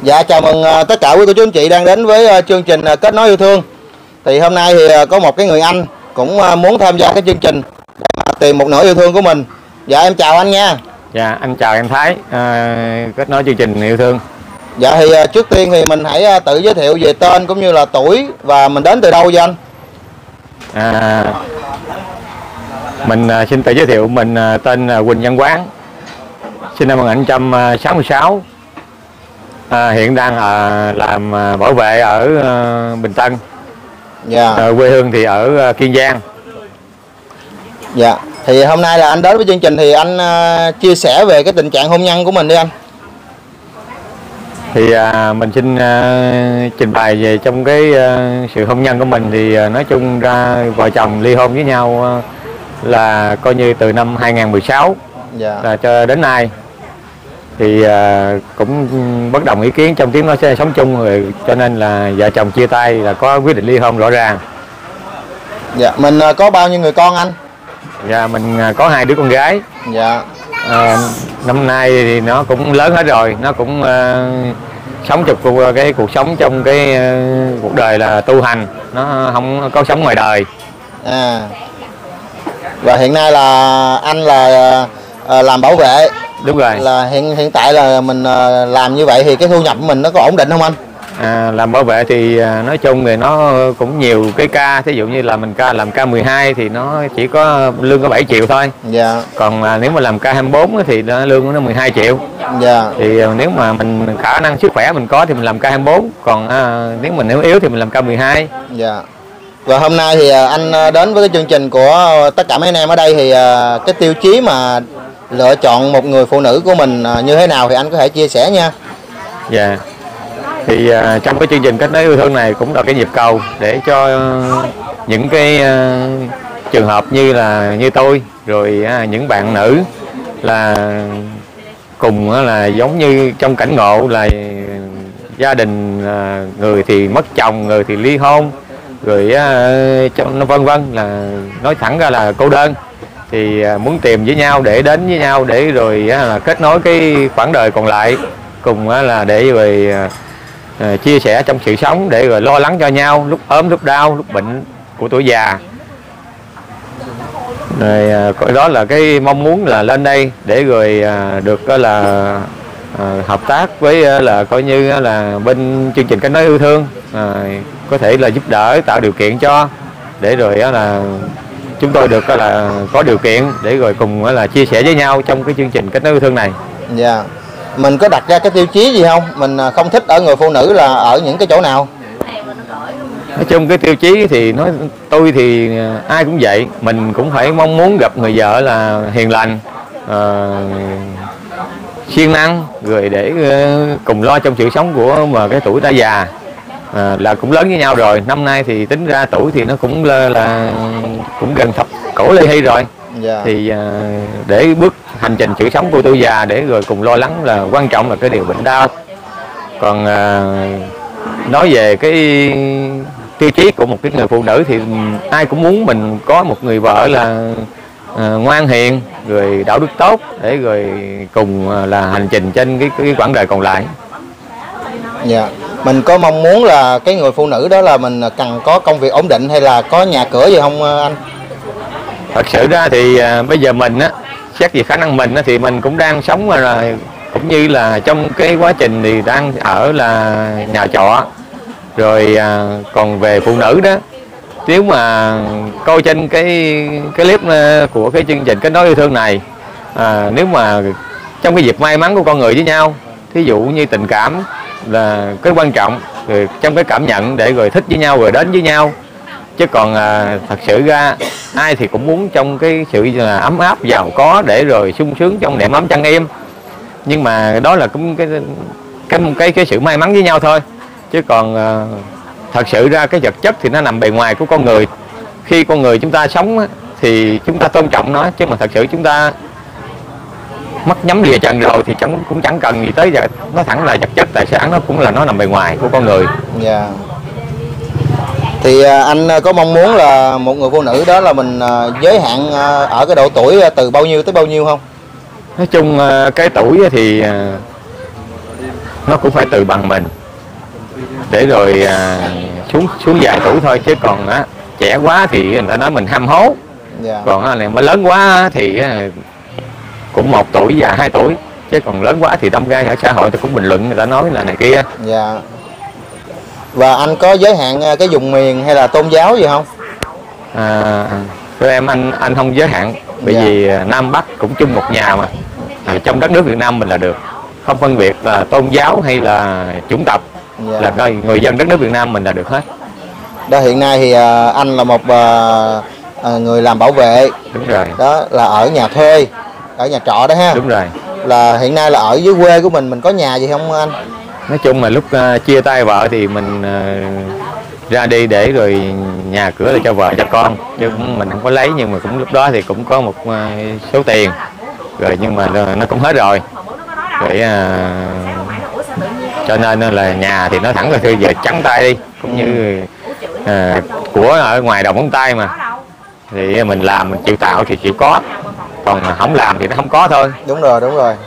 Dạ, chào mừng tất cả quý cô chú anh chị đang đến với chương trình Kết Nối Yêu Thương. Thì hôm nay thì có một cái người anh cũng muốn tham gia cái chương trình để mà tìm một nửa yêu thương của mình. Dạ, em chào anh nha. Dạ, anh chào em Thái, kết nối chương trình yêu thương. Dạ, thì trước tiên thì mình hãy tự giới thiệu về tên cũng như là tuổi và mình đến từ đâu vậy anh? Mình xin tự giới thiệu, mình tên là Huỳnh Văn Quán, sinh năm 1966, hiện đang làm bảo vệ ở Bình Tân. Dạ. Quê hương thì ở Kiên Giang. Dạ, thì hôm nay là anh đến với chương trình thì anh chia sẻ về cái tình trạng hôn nhân của mình đi anh. Thì mình xin trình bày về trong cái sự hôn nhân của mình. Thì nói chung ra vợ chồng ly hôn với nhau là coi như từ năm 2016 là cho đến nay. Thì cũng bất đồng ý kiến trong tiếng nói sẽ sống chung rồi, cho nên là vợ chồng chia tay là có quyết định ly hôn rõ ràng. Dạ, mình có bao nhiêu người con anh? Dạ, mình có 2 đứa con gái. Dạ. Năm nay thì nó cũng lớn hết rồi, nó cũng sống cái cuộc sống trong cái cuộc đời là tu hành, nó không có sống ngoài đời. Và hiện nay là anh là làm bảo vệ. Đúng rồi. Là hiện tại là mình làm như vậy thì cái thu nhập của mình nó có ổn định không anh? Làm bảo vệ thì nói chung thì nó cũng nhiều cái ca, thí dụ như là mình làm ca 12 thì nó chỉ có lương có 7 triệu thôi. Dạ. Còn nếu mà làm ca 24 thì lương của nó 12 triệu. Dạ. Thì nếu mà mình khả năng sức khỏe mình có thì mình làm ca 24, còn nếu mình yếu thì mình làm ca 12. Dạ. Và hôm nay thì anh đến với cái chương trình của tất cả mấy anh em ở đây thì cái tiêu chí mà lựa chọn một người phụ nữ của mình như thế nào thì anh có thể chia sẻ nha. Dạ. Thì trong cái chương trình Kết Nối Yêu Thương này cũng là cái nhịp cầu để cho những cái trường hợp như tôi rồi những bạn nữ là cùng là giống như trong cảnh ngộ là gia đình, người thì mất chồng, người thì ly hôn, rồi nó vân vân, là nói thẳng ra là cô đơn, thì muốn tìm với nhau để đến với nhau để rồi là kết nối cái khoảng đời còn lại, cùng là để rồi chia sẻ trong sự sống, để rồi lo lắng cho nhau lúc ốm lúc đau lúc bệnh của tuổi già. Rồi đó là cái mong muốn là lên đây để rồi được là hợp tác với là coi như là bên chương trình Kết Nối Yêu Thương, có thể là giúp đỡ tạo điều kiện cho, để rồi là chúng tôi được là có điều kiện để rồi cùng là chia sẻ với nhau trong cái chương trình Kết Nối Yêu Thương này. Dạ. Mình có đặt ra cái tiêu chí gì không? Mình không thích ở người phụ nữ là ở những cái chỗ nào? Nói chung cái tiêu chí thì tôi thì ai cũng vậy, mình cũng phải mong muốn gặp người vợ là hiền lành, siêng năng, rồi để cùng lo trong sự sống của mà cái tuổi đã già, là cũng lớn với nhau rồi. Năm nay thì tính ra tuổi thì nó cũng là cũng gần thập cổ ly hy rồi. Dạ. Thì để bước hành trình sự sống của tuổi già để rồi cùng lo lắng, là quan trọng là cái điều bệnh đau. Còn nói về cái tiêu chí của một cái người phụ nữ thì ai cũng muốn mình có một người vợ là ngoan hiền, rồi đạo đức tốt, để rồi cùng là hành trình trên cái quãng đời còn lại. Dạ. Mình có mong muốn là cái người phụ nữ đó là mình cần có công việc ổn định hay là có nhà cửa gì không anh? Thật sự ra thì bây giờ mình xét về khả năng mình thì mình cũng đang sống rồi, cũng như là trong cái quá trình thì đang ở là nhà trọ. Rồi còn về phụ nữ đó, nếu mà coi trên cái clip của cái chương trình Kết Nối Yêu Thương này, nếu mà trong cái dịp may mắn của con người với nhau, thí dụ như tình cảm là cái quan trọng, rồi trong cái cảm nhận để rồi thích với nhau rồi đến với nhau. Chứ còn thật sự ra ai thì cũng muốn trong cái sự là ấm áp giàu có, để rồi sung sướng trong đệm ấm chăn êm. Nhưng mà đó là cũng cái sự may mắn với nhau thôi. Chứ còn thật sự ra cái vật chất thì nó nằm bề ngoài của con người. Khi con người chúng ta sống thì chúng ta tôn trọng nó, chứ mà thật sự chúng ta mất nhắm lìa trần rồi thì cũng chẳng cần gì tới giờ. Nó thẳng là vật chất tài sản, nó cũng là nó nằm bề ngoài của con người. Dạ. Thì anh có mong muốn là một người phụ nữ đó là mình giới hạn ở cái độ tuổi từ bao nhiêu tới bao nhiêu không? Nói chung cái tuổi thì nó cũng phải từ bằng mình, để rồi xuống vài tuổi thôi, chứ còn trẻ quá thì người ta nói mình ham hố. Còn này mới lớn quá thì cũng 1 tuổi và 2 tuổi, chứ còn lớn quá thì đâm ra ở xã hội thì cũng bình luận, người ta nói là này kia. Dạ. Và anh có giới hạn cái vùng miền hay là tôn giáo gì không? Tụi em anh không giới hạn, bởi vì Nam Bắc cũng chung một nhà mà. Trong đất nước Việt Nam mình là được, không phân biệt là tôn giáo hay là chủng tộc, là coi người dân đất nước Việt Nam mình là được hết. Đó, hiện nay thì anh là một người làm bảo vệ. Đúng rồi. Đó là ở nhà thuê, ở nhà trọ đó ha. Đúng rồi. Là hiện nay là ở dưới quê của mình có nhà gì không anh? Nói chung là lúc chia tay vợ thì mình ra đi để rồi nhà cửa là cho vợ cho con, chứ mình không có lấy, nhưng mà cũng lúc đó thì cũng có một số tiền rồi, nhưng mà nó cũng hết rồi. Vậy cho nên là nhà thì nó thẳng là thôi giờ trắng tay đi, cũng như của ở ngoài đầu ngón tay mà, thì mình làm mình chịu tạo thì chịu có, còn mà không làm thì nó không có thôi. Đúng rồi, đúng rồi.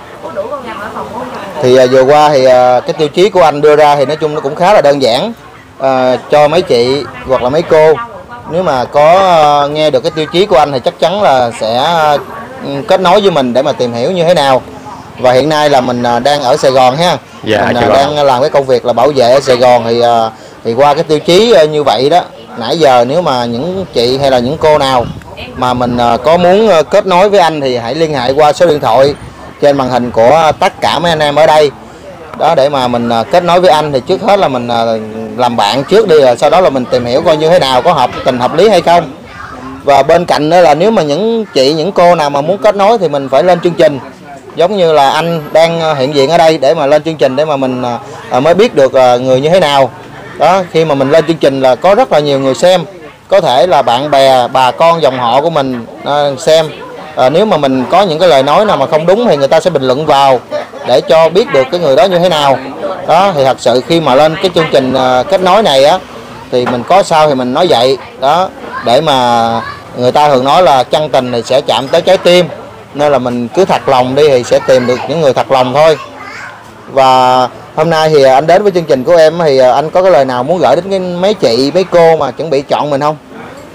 Thì vừa qua thì cái tiêu chí của anh đưa ra thì nói chung nó cũng khá là đơn giản, cho mấy chị hoặc là mấy cô nếu mà có nghe được cái tiêu chí của anh thì chắc chắn là sẽ kết nối với mình để mà tìm hiểu như thế nào. Và hiện nay là mình đang ở Sài Gòn ha. Dạ, mình đang làm cái công việc là bảo vệ ở Sài Gòn, thì qua cái tiêu chí như vậy đó, nãy giờ nếu mà những chị hay là những cô nào mà mình có muốn kết nối với anh thì hãy liên hệ qua số điện thoại trên màn hình của tất cả mấy anh em ở đây đó, để mà mình kết nối với anh. Thì trước hết là mình làm bạn trước đi, rồi sau đó là mình tìm hiểu coi như thế nào, có hợp tình hợp lý hay không. Và bên cạnh đó là nếu mà những chị những cô nào mà muốn kết nối thì mình phải lên chương trình, giống như là anh đang hiện diện ở đây, để mà lên chương trình để mà mình mới biết được người như thế nào đó. Khi mà mình lên chương trình là có rất là nhiều người xem, có thể là bạn bè bà con dòng họ của mình xem. Nếu mà mình có những cái lời nói nào mà không đúng thì người ta sẽ bình luận vào để cho biết được cái người đó như thế nào đó. Thì thật sự khi mà lên cái chương trình kết nối này á, thì mình có sao thì mình nói vậy đó, để mà người ta thường nói là chân tình thì sẽ chạm tới trái tim, nên là mình cứ thật lòng đi thì sẽ tìm được những người thật lòng thôi. Và hôm nay thì anh đến với chương trình của em thì anh có cái lời nào muốn gửi đến cái mấy chị mấy cô mà chuẩn bị chọn mình không?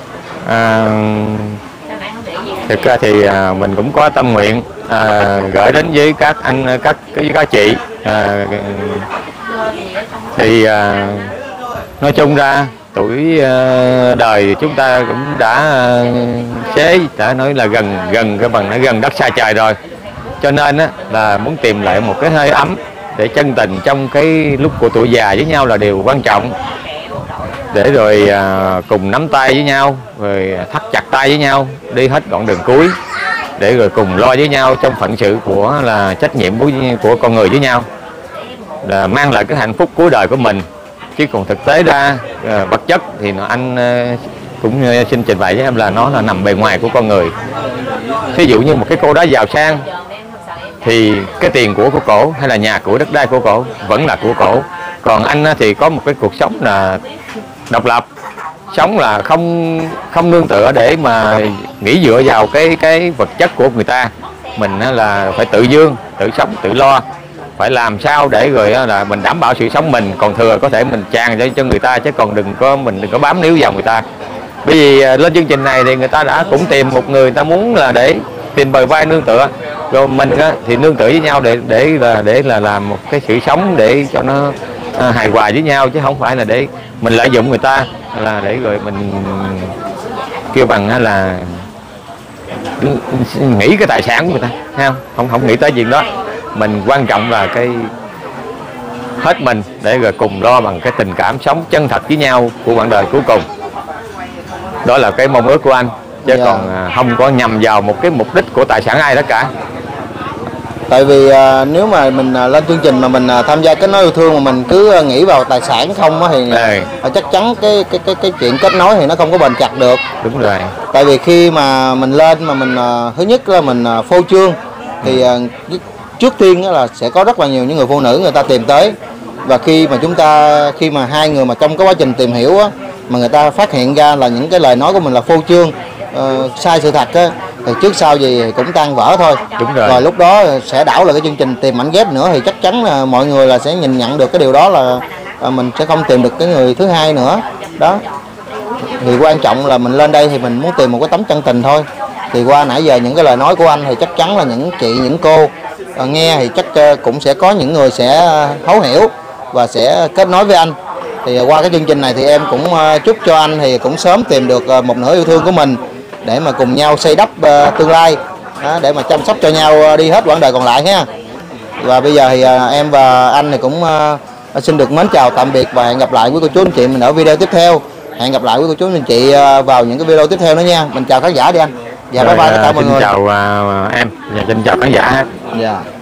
Thực ra thì mình cũng có tâm nguyện gửi đến với các anh các chị, thì nói chung ra tuổi đời chúng ta cũng đã đã nói là gần cái bằng nó gần đất xa trời rồi, cho nên là muốn tìm lại một cái hơi ấm để chân tình trong cái lúc của tuổi già với nhau là điều quan trọng, để rồi cùng nắm tay với nhau, rồi thắt chặt tay với nhau đi hết đoạn đường cuối, để rồi cùng lo với nhau trong phận sự của là trách nhiệm của con người với nhau, là mang lại cái hạnh phúc cuối đời của mình. Chứ còn thực tế ra vật chất thì anh cũng xin trình bày với em là nó là nằm bề ngoài của con người. Ví dụ như một cái cô đó giàu sang thì cái tiền của cổ hay là nhà cửa đất đai của cổ vẫn là của cổ, còn anh thì có một cái cuộc sống là độc lập, sống là không nương tựa để mà nghĩ dựa vào cái vật chất của người ta. Mình là phải tự dương, tự sống, tự lo, phải làm sao để rồi là mình đảm bảo sự sống mình, còn thừa có thể mình tràn cho người ta, chứ còn đừng có bám níu vào người ta. Bởi vì lên chương trình này thì người ta đã cũng tìm một người ta muốn là để tìm bờ vai nương tựa, rồi mình thì nương tựa với nhau để là làm một cái sự sống để cho nó hài hòa với nhau, chứ không phải là để mình lợi dụng người ta, là để rồi mình kêu bằng là nghĩ cái tài sản của người ta, thấy không nghĩ tới chuyện đó. Mình quan trọng là cái hết mình để rồi cùng lo bằng cái tình cảm sống chân thật với nhau của quãng đời cuối cùng. Đó là cái mong ước của anh, chứ còn không có nhằm vào một cái mục đích của tài sản ai đó cả. Tại vì nếu mà mình lên chương trình mà mình tham gia kết nối yêu thương mà mình cứ nghĩ vào tài sản không á thì chắc chắn cái chuyện kết nối thì nó không có bền chặt được. Đúng rồi. Tại vì khi mà mình lên mà mình thứ nhất là mình phô trương thì trước tiên là sẽ có rất là nhiều những người phụ nữ người ta tìm tới, và khi mà hai người mà trong cái quá trình tìm hiểu á, mà người ta phát hiện ra là những cái lời nói của mình là phô trương sai sự thật á, thì trước sau gì thì cũng tan vỡ thôi. Đúng rồi. Rồi lúc đó sẽ đảo lại cái chương trình tìm mảnh ghép nữa, thì chắc chắn là mọi người là sẽ nhìn nhận được cái điều đó, là mình sẽ không tìm được cái người thứ hai nữa đó. Thì quan trọng là mình lên đây thì mình muốn tìm một cái tấm chân tình thôi. Thì qua nãy giờ những cái lời nói của anh thì chắc chắn là những chị, những cô nghe thì chắc cũng sẽ có những người sẽ thấu hiểu và sẽ kết nối với anh. Thì qua cái chương trình này thì em cũng chúc cho anh thì cũng sớm tìm được một nửa yêu thương của mình, để mà cùng nhau xây đắp tương lai đó, để mà chăm sóc cho nhau đi hết quãng đời còn lại ha. Và bây giờ thì em và anh thì cũng xin được mến chào tạm biệt và hẹn gặp lại quý cô chú anh chị mình ở video tiếp theo. Hẹn gặp lại quý cô chú anh chị vào những cái video tiếp theo nữa nha. Mình chào khán giả đi anh. Dạ, bye bye tất cả mọi người. Xin chào em và xin chào khán giả. Dạ.